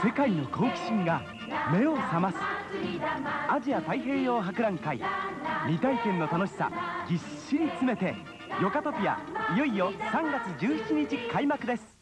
世界の好奇心が目を覚ますアジア太平洋博覧会。未体験の楽しさぎっしり詰めてヨカトピア、いよいよ3月17日開幕です。